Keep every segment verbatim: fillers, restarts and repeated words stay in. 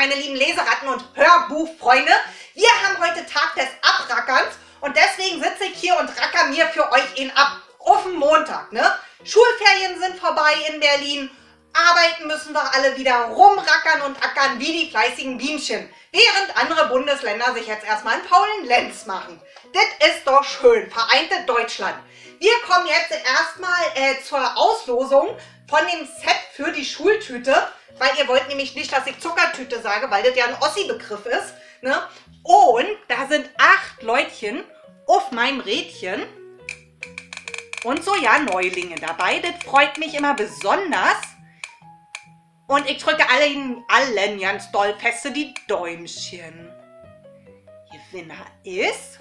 meine lieben Leseratten und Hörbuchfreunde. Wir haben heute Tag des Abrackerns und deswegen sitze ich hier und racker mir für euch ihn ab. Auf den Montag, ne? Schulferien sind vorbei in Berlin. Arbeiten müssen wir alle wieder rumrackern und ackern wie die fleißigen Bienchen. Während andere Bundesländer sich jetzt erstmal einen faulen Lenz machen. Das ist doch schön. Vereintes Deutschland. Wir kommen jetzt erstmal äh, zur Auslosung von dem Set für die Schultüte. Weil ihr wollt nämlich nicht, dass ich Zuckertüte sage, weil das ja ein Ossi-Begriff ist. Ne? Und da sind acht Leutchen auf meinem Rädchen. Und so, ja, Neulinge dabei. Das freut mich immer besonders. Und ich drücke allen, allen ganz doll feste die Däumchen. Gewinner ist...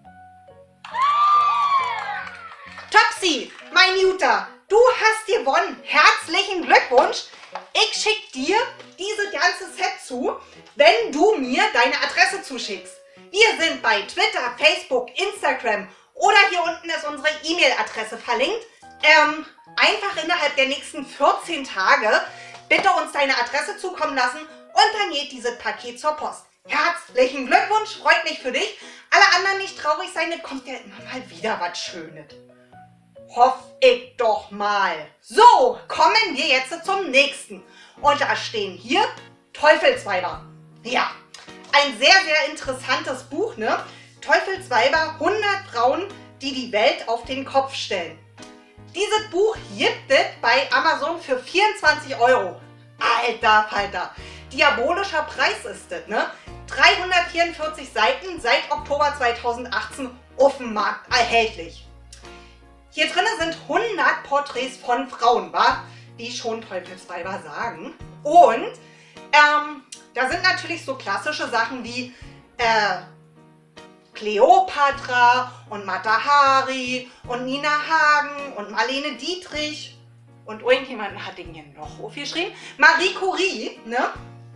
Topsy, mein Juter, du hast gewonnen. Herzlichen Glückwunsch. Ich schicke dir dieses ganze Set zu, wenn du mir deine Adresse zuschickst. Wir sind bei Twitter, Facebook, Instagram oder hier unten ist unsere E-Mail-Adresse verlinkt. Ähm, einfach innerhalb der nächsten vierzehn Tage bitte uns deine Adresse zukommen lassen und dann geht dieses Paket zur Post. Herzlichen Glückwunsch, freut mich für dich. Alle anderen nicht traurig sein, es kommt ja immer mal wieder was Schönes. Hoff ich doch mal. So, kommen wir jetzt zum nächsten. Und da stehen hier Teufelsweiber. Ja, ein sehr, sehr interessantes Buch, ne? Teufelsweiber, hundert Frauen, die die Welt auf den Kopf stellen. Dieses Buch gibt es bei Amazon für vierundzwanzig Euro. Alter Falter, diabolischer Preis ist das, ne? dreihundertvierundvierzig Seiten, seit Oktober zweitausendachtzehn auf dem Markt erhältlich. Hier drin sind hundert Porträts von Frauen, wa? Wie schon Teufelsweiber sagen. Und ähm, da sind natürlich so klassische Sachen wie äh, Kleopatra und Mata Hari und Nina Hagen und Marlene Dietrich und irgendjemanden hat den hier noch aufgeschrieben. Marie Curie, ne?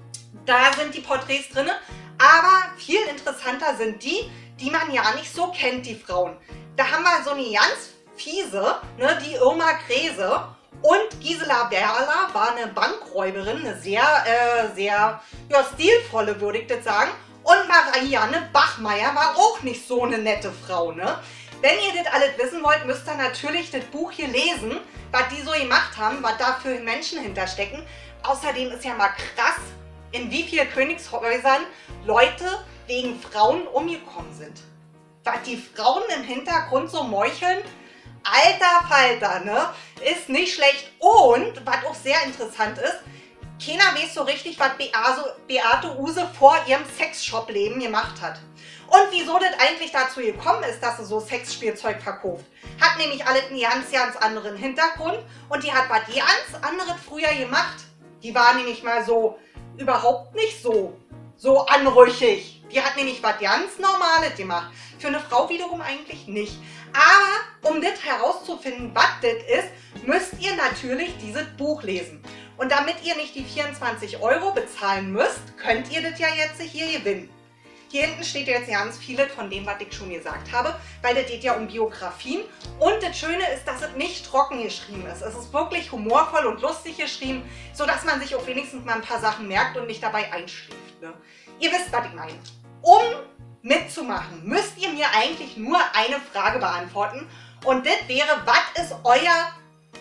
Da sind die Porträts drin. Aber viel interessanter sind die, die man ja nicht so kennt, die Frauen. Da haben wir so eine ganz fiese, ne, die Irma Gräse. Und Gisela Berler war eine Bankräuberin, eine sehr, äh, sehr ja, stilvolle, würde ich das sagen. Und Marianne Bachmeier war auch nicht so eine nette Frau, ne? Wenn ihr das alles wissen wollt, müsst ihr natürlich das Buch hier lesen, was die so gemacht haben, was da für Menschen hinterstecken. Außerdem ist ja mal krass, in wie vielen Königshäusern Leute wegen Frauen umgekommen sind. Was die Frauen im Hintergrund so meucheln, alter Falter, ne? Ist nicht schlecht. Und, was auch sehr interessant ist, keiner weiß so richtig, was Beate Uhse vor ihrem Sexshop-Leben gemacht hat. Und wieso das eigentlich dazu gekommen ist, dass sie so Sexspielzeug verkauft. Hat nämlich alles einen ganz, ganz anderen Hintergrund. Und die hat was ganz anderes früher gemacht. Die war nämlich mal so überhaupt nicht so, so anrüchig. Die hat nämlich was ganz Normales gemacht. Für eine Frau wiederum eigentlich nicht. Aber um das herauszufinden, was das ist, müsst ihr natürlich dieses Buch lesen. Und damit ihr nicht die vierundzwanzig Euro bezahlen müsst, könnt ihr das ja jetzt hier gewinnen. Hier hinten steht jetzt ganz vieles von dem, was ich schon gesagt habe, weil das geht ja um Biografien. Und das Schöne ist, dass es nicht trocken geschrieben ist. Es ist wirklich humorvoll und lustig geschrieben, sodass man sich auch wenigstens mal ein paar Sachen merkt und nicht dabei einschläft. Ne? Ihr wisst, was ich meine. Um mitzumachen, müsst ihr mir eigentlich nur eine Frage beantworten. Und das wäre, was ist euer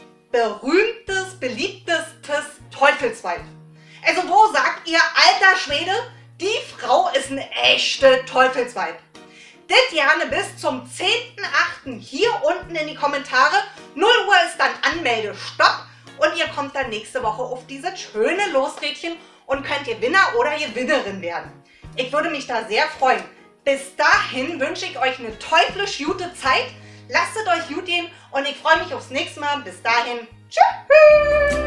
berühmtes, beliebtestes Teufelsweib? Also wo sagt ihr, alter Schwede, die Frau ist eine echte Teufelsweib? Das gerne bis zum zehnten achten hier unten in die Kommentare. null Uhr ist dann Anmeldestopp und ihr kommt dann nächste Woche auf dieses schöne Losrädchen und könnt Gewinner oder Gewinnerin werden. Ich würde mich da sehr freuen. Bis dahin wünsche ich euch eine teuflisch gute Zeit. Lasst es euch gut gehen und ich freue mich aufs nächste Mal. Bis dahin, tschüss!